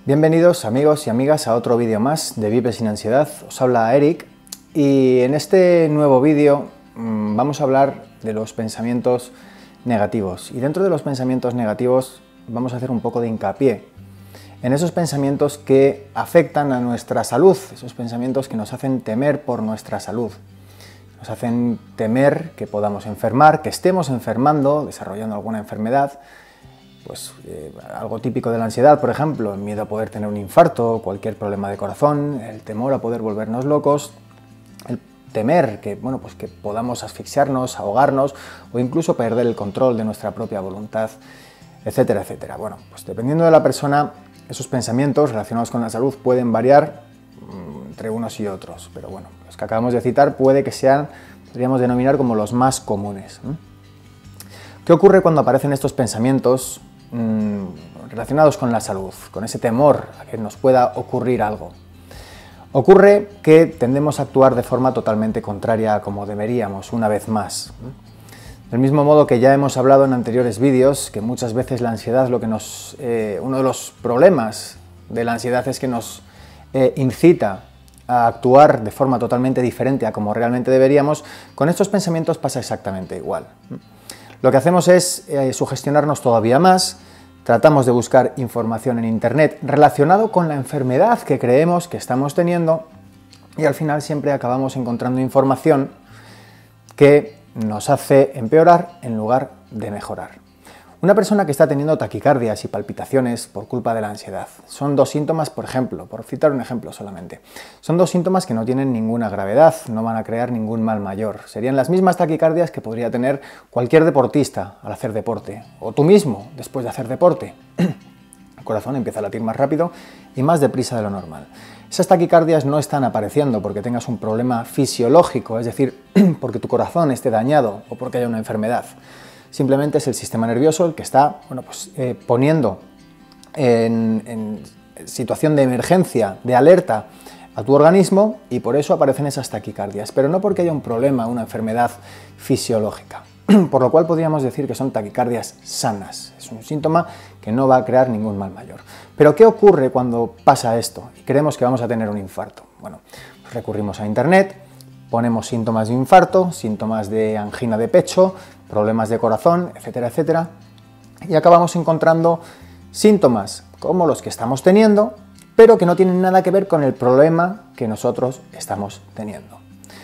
Bienvenidos amigos y amigas a otro vídeo más de Vive sin ansiedad. Os habla Eric y en este nuevo vídeo vamos a hablar de los pensamientos negativos. Y dentro de los pensamientos negativos vamos a hacer un poco de hincapié en esos pensamientos que afectan a nuestra salud, esos pensamientos que nos hacen temer por nuestra salud. Nos hacen temer que podamos enfermar, que estemos enfermando, desarrollando alguna enfermedad. Pues algo típico de la ansiedad, por ejemplo, el miedo a poder tener un infarto, cualquier problema de corazón, el temor a poder volvernos locos, el temer que, pues que podamos asfixiarnos, ahogarnos o incluso perder el control de nuestra propia voluntad, etcétera, etcétera. Bueno, pues dependiendo de la persona, esos pensamientos relacionados con la salud pueden variar entre unos y otros, pero bueno, los que acabamos de citar puede que sean, podríamos denominar como los más comunes. ¿Qué ocurre cuando aparecen estos pensamientos relacionados con la salud, con ese temor a que nos pueda ocurrir algo? Ocurre que tendemos a actuar de forma totalmente contraria a como deberíamos, una vez más. Del mismo modo que ya hemos hablado en anteriores vídeos, que muchas veces la ansiedad, uno de los problemas de la ansiedad es que nos incita a actuar de forma totalmente diferente a como realmente deberíamos. Con estos pensamientos pasa exactamente igual. Lo que hacemos es sugestionarnos todavía más, tratamos de buscar información en internet relacionado con la enfermedad que creemos que estamos teniendo y al final siempre acabamos encontrando información que nos hace empeorar en lugar de mejorar. Una persona que está teniendo taquicardias y palpitaciones por culpa de la ansiedad son dos síntomas, por ejemplo, por citar un ejemplo solamente, son dos síntomas que no tienen ninguna gravedad, no van a crear ningún mal mayor. Serían las mismas taquicardias que podría tener cualquier deportista al hacer deporte, o tú mismo después de hacer deporte. El corazón empieza a latir más rápido y más deprisa de lo normal. Esas taquicardias no están apareciendo porque tengas un problema fisiológico, es decir, porque tu corazón esté dañado o porque haya una enfermedad. Simplemente es el sistema nervioso el que está poniendo en situación de emergencia, de alerta a tu organismo y por eso aparecen esas taquicardias, pero no porque haya un problema, una enfermedad fisiológica. Por lo cual podríamos decir que son taquicardias sanas. Es un síntoma que no va a crear ningún mal mayor. Pero ¿qué ocurre cuando pasa esto y creemos que vamos a tener un infarto? Bueno, pues recurrimos a internet, ponemos síntomas de infarto, síntomas de angina de pecho, problemas de corazón, etcétera, etcétera, y acabamos encontrando síntomas como los que estamos teniendo, pero que no tienen nada que ver con el problema que nosotros estamos teniendo.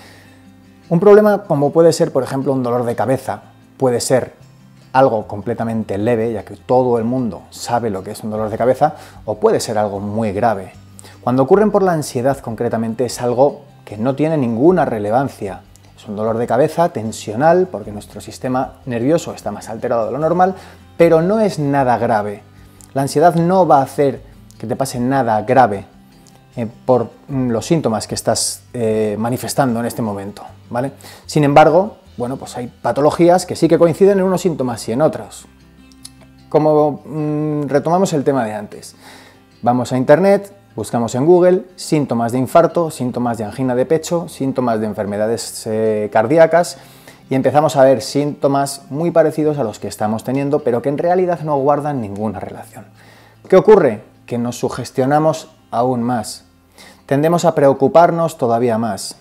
Un problema como puede ser, por ejemplo, un dolor de cabeza, puede ser algo completamente leve, ya que todo el mundo sabe lo que es un dolor de cabeza, o puede ser algo muy grave. Cuando ocurren por la ansiedad concretamente es algo que no tiene ninguna relevancia. Es un dolor de cabeza tensional porque nuestro sistema nervioso está más alterado de lo normal, pero no es nada grave. La ansiedad no va a hacer que te pase nada grave por los síntomas que estás manifestando en este momento, ¿vale? Sin embargo, pues hay patologías que sí que coinciden en unos síntomas y en otros. Como retomamos el tema de antes, vamos a internet, buscamos en Google síntomas de infarto, síntomas de angina de pecho, síntomas de enfermedades cardíacas y empezamos a ver síntomas muy parecidos a los que estamos teniendo, pero que en realidad no guardan ninguna relación. ¿Qué ocurre? Que nos sugestionamos aún más. Tendemos a preocuparnos todavía más.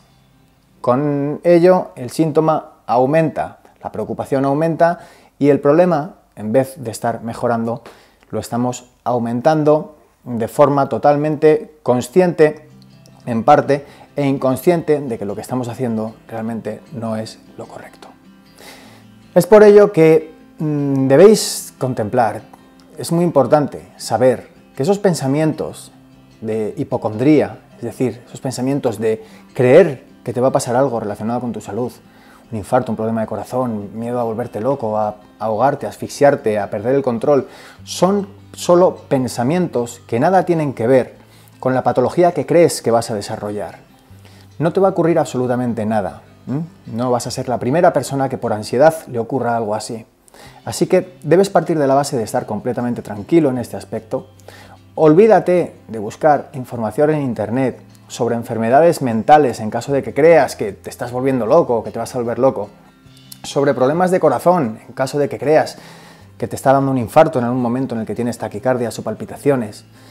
Con ello, el síntoma aumenta, la preocupación aumenta y el problema, en vez de estar mejorando, lo estamos aumentando de forma totalmente consciente, en parte, e inconsciente de que lo que estamos haciendo realmente no es lo correcto. Es por ello que debéis contemplar, es muy importante saber que esos pensamientos de hipocondría, es decir, esos pensamientos de creer que te va a pasar algo relacionado con tu salud, un infarto, un problema de corazón, miedo a volverte loco, a ahogarte, a asfixiarte, a perder el control, son solo pensamientos que nada tienen que ver con la patología que crees que vas a desarrollar. No te va a ocurrir absolutamente nada. No vas a ser la primera persona que por ansiedad le ocurra algo así. Así que debes partir de la base de estar completamente tranquilo en este aspecto. Olvídate de buscar información en internet sobre enfermedades mentales en caso de que creas que te estás volviendo loco o que te vas a volver loco, sobre problemas de corazón en caso de que creas que te está dando un infarto en algún momento en el que tienes taquicardias o palpitaciones,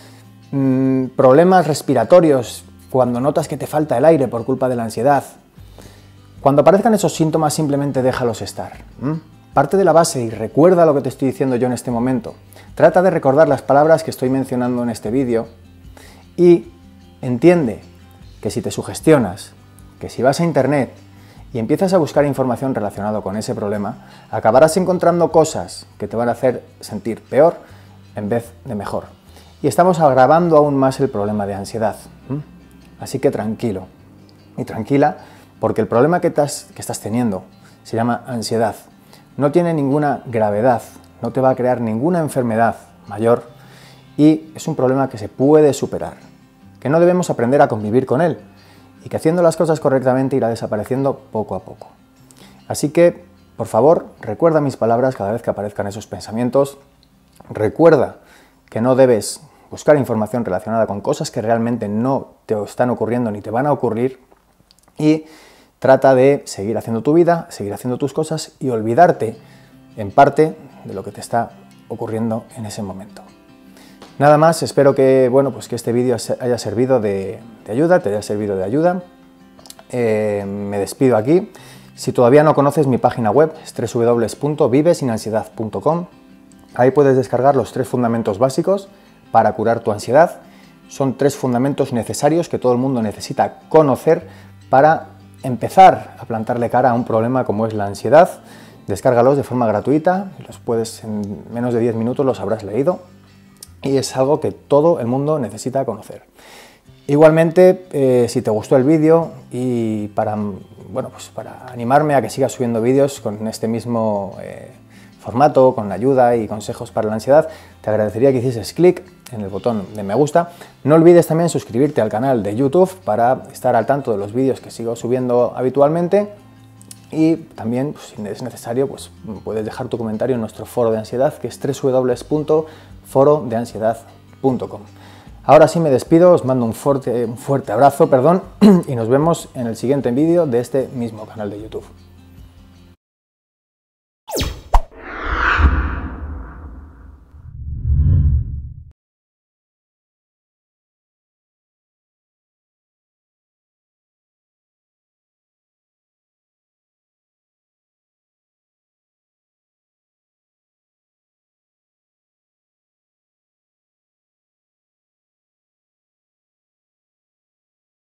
problemas respiratorios, cuando notas que te falta el aire por culpa de la ansiedad. Cuando aparezcan esos síntomas, simplemente déjalos estar. Parte de la base y recuerda lo que te estoy diciendo yo en este momento. Trata de recordar las palabras que estoy mencionando en este vídeo y entiende que si te sugestionas, que si vas a internet y empiezas a buscar información relacionada con ese problema, acabarás encontrando cosas que te van a hacer sentir peor en vez de mejor. Y estamos agravando aún más el problema de ansiedad. Así que tranquilo y tranquila, porque el problema que estás teniendo se llama ansiedad. No tiene ninguna gravedad, no te va a crear ninguna enfermedad mayor y es un problema que se puede superar, que no debemos aprender a convivir con él y que haciendo las cosas correctamente irá desapareciendo poco a poco. Así que, por favor, recuerda mis palabras cada vez que aparezcan esos pensamientos. Recuerda que no debes buscar información relacionada con cosas que realmente no te están ocurriendo ni te van a ocurrir y trata de seguir haciendo tu vida, seguir haciendo tus cosas y olvidarte, en parte, de lo que te está ocurriendo en ese momento. Nada más, espero que, que este vídeo haya servido de ayuda, te haya servido de ayuda. Me despido aquí. Si todavía no conoces mi página web, es www.vivesinansiedad.com. Ahí puedes descargar los 3 fundamentos básicos para curar tu ansiedad. Son 3 fundamentos necesarios que todo el mundo necesita conocer para empezar a plantarle cara a un problema como es la ansiedad. Descárgalos de forma gratuita, los puedes en menos de 10 minutos los habrás leído y es algo que todo el mundo necesita conocer. Igualmente, si te gustó el vídeo y para animarme a que siga subiendo vídeos con este mismo formato, con ayuda y consejos para la ansiedad, te agradecería que hicieses clic en el botón de me gusta. No olvides también suscribirte al canal de YouTube para estar al tanto de los vídeos que sigo subiendo habitualmente y también, si es necesario, puedes dejar tu comentario en nuestro foro de ansiedad, que es www.forodeansiedad.com. Ahora sí me despido, os mando un fuerte abrazo, y nos vemos en el siguiente vídeo de este mismo canal de YouTube.